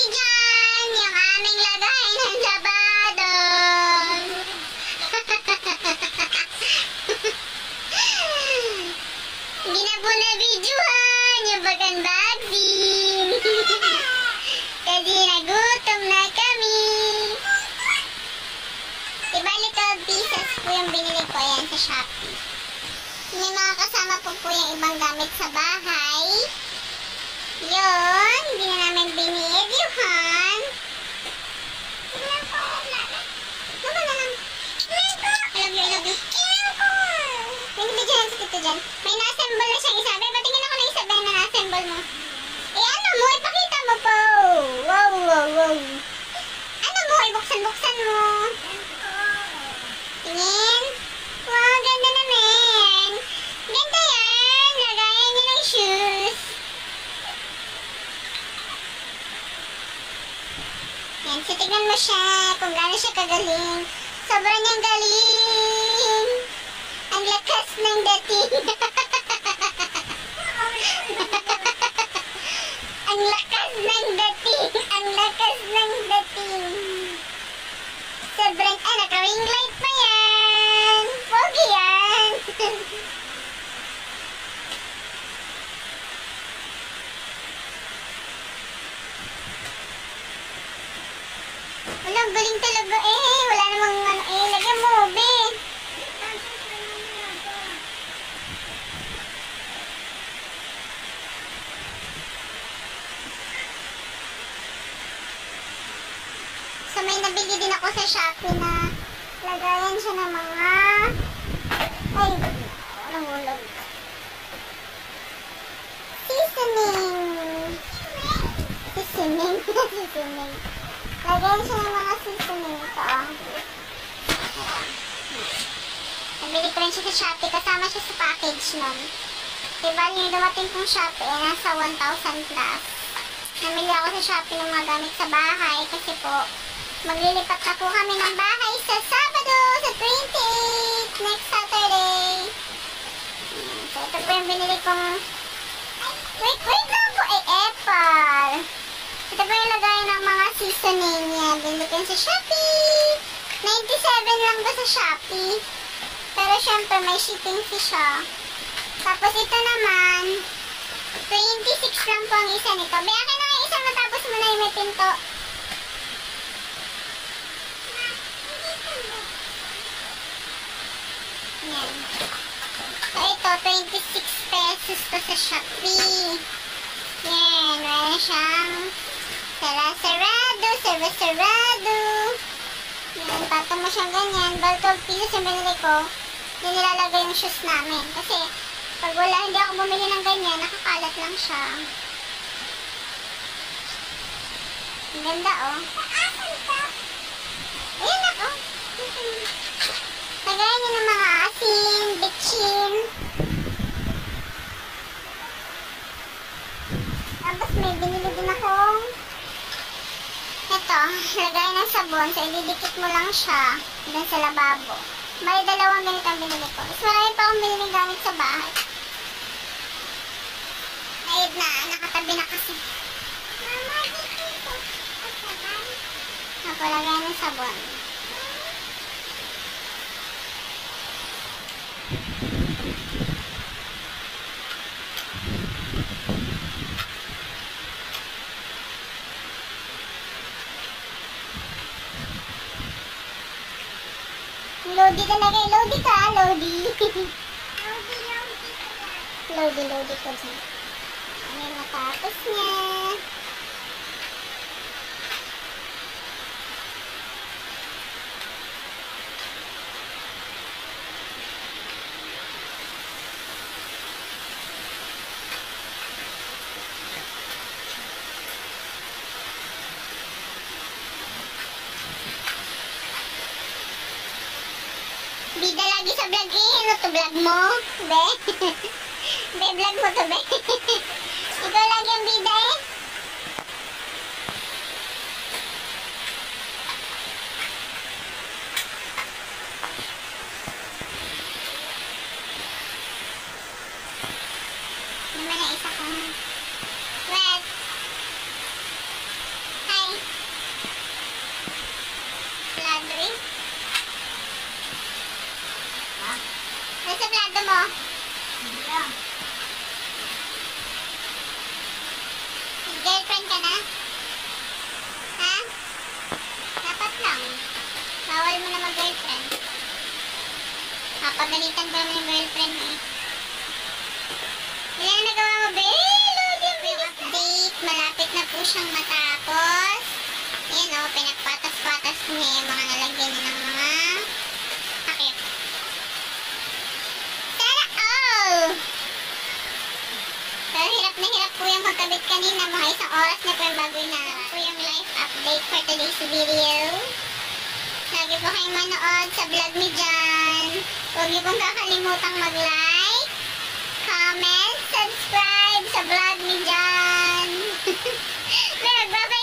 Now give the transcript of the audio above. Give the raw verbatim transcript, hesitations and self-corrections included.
dyan yung aming lagay ng labadong. Hindi na po na-videohan yung pag-unboxing. Kasi nagutom na kami. Ibalik twelve pieces po yung binili ko. Ayan sa Shopee. May mga kasama po po yung ibang gamit sa bahay. Yun. Hindi na namin binidyohan. Tignan ko. Naman na lang. I love you, I love you. Tignan ko. May nabidyohan sa tito dyan. May na-assemble na siyang isa. Be, patingin ako na isa ba na na-assemble mo? Eh, ano mo? Ipakita mo po. Wow, wow, wow. Ano mo? Ibuksan-buksan mo. Tingin. Wow, ganda naman. Ganda yan. Lagayan niyo ng shoes. Yan, so tignan mo siya kung gaano siya kagaling. Sobrang niyang galing. Ang lakas ng dating. Ang lakas ng dating. Ang lakas ng dating. Sobrang, ah, naka-ring light pa yan. Pogi yan. Wala, galing talaga eh. Wala namang ano eh. Lagyan mo, be. So, may nabili din ako sa Shopee na lagayan siya ng mga... Ay, walang ulag. Seasoning. Seasoning. Seasoning. Lagayan siya ng mga seasoning. Ito, ah. Nabili ko rin siya sa Shopee. Kasama siya sa package nun. Diba, yung dumating kong Shopee, eh, nasa one thousand plus. Namili ako sa Shopee ng mga gamit sa bahay kasi po, maglilipat na po kami ng bahay sa Sabado, sa twenty-eighth, next Saturday. So, ito po yung binili kong... Wait, wait lang po! Ay, apple! Ito po yung lagayan ng mga seasoning niya. Binili ko yun sa Shopee. ninety-seven lang ba sa Shopee? Pero syempre, may shipping fee siya. Tapos ito naman, twenty-six lang po ang isa nito. Biyakin na nga isang matapos mo na yung may pinto. Yan. So, ito, twenty-six pesos to sa Shopee. Yan, meron siyang sarado, sarado. Yan, patong mo siyang ganyan. Bal twelve pieces yung binili ko. Yan nilalagay yung shoes namin. Kasi, pag wala, hindi ako bumili ng ganyan, nakakalat lang siya. Ang ganda, oh. Ayan na, oh. Lagayan nyo ng mga asin, bitchin. Tapos may binili din akong ito, lagayan ng sabon. So, ididikit mo lang siya dun sa lababo. May dalawang ganito ang binili ko. Mas marami pa akong binili gamit sa bahay. Ayun na, nakatabi na kasi. Mama, dito. Ako, lagayan ng sabon. Lodi talaga eh. Lodi ka, Lodi. Lodi, Lodi ko dyan. Ano yung matapos niya? Bida lagi sa vlog eh. Ano to vlog mo? Be? Be, vlog mo to, be? Ikaw lagi ang bida eh. Naman na isa kong wet. Hi. lang. Girlfriend ka na? Ha? Dapat lang. Bawal mo na mag-girlfriend. Kapagalitan ko naman yung girlfriend mo eh. Ilan na nagawa mo, babe? Yung update. Malapit na po siyang matapos. Ayan o, pinagpatas-patas ko niya yung mga nalagyan niya ng mga takip. Sana all! Pero hirap na hirap po yung magkabit kanina. Mga isang oras na po yung bago na. Po yung live update for today's video. Lagi po kayong manood sa vlog ni Jan. Huwag niyo pong kakalimutang mag-like, comment, subscribe sa vlog ni Jan. Nagbabalik